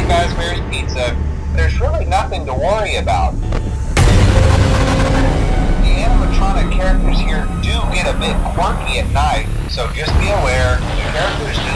Fazbear's Pizza, there's really nothing to worry about. The animatronic characters here do get a bit quirky at night, so just be aware, the characters